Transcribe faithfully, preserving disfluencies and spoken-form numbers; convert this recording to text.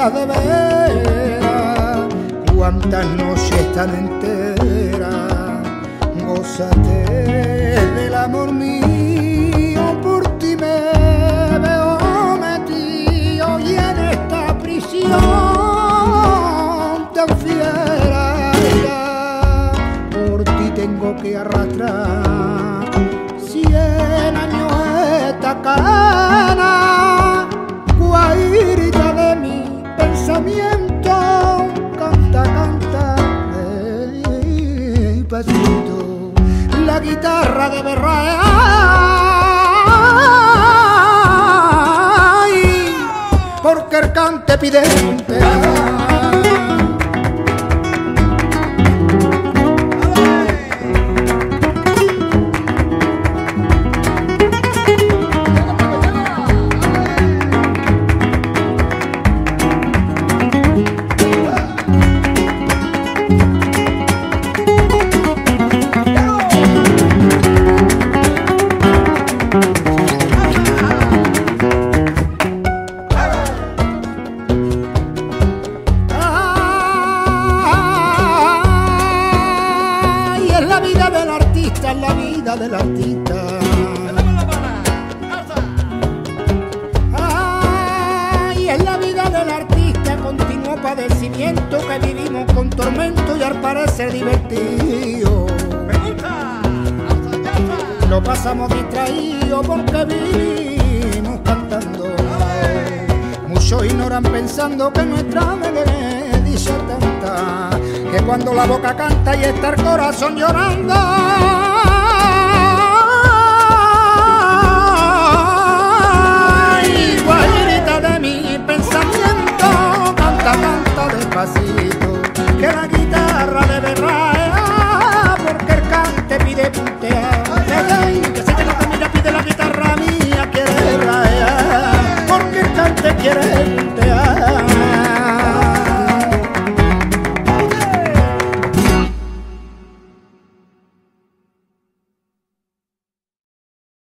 vidas de veras, cuántas noches tan enteras, gózate del amor mío, por ti me veo metido y en esta prisión tan fiera, por ti tengo que arrastrar cien años esta cadena, guairita de mi pensamiento, canta, canta, eh, pasito, la guitarra de berrae, porque el cante pide la vida del artista. Ay, es la vida del artista, continuo padecimiento que vivimos con tormento y al parecer divertido. Lo pasamos distraído porque vivimos cantando. Muchos ignoran pensando que nuestra melodía tanta, que cuando la boca canta y está el corazón llorando.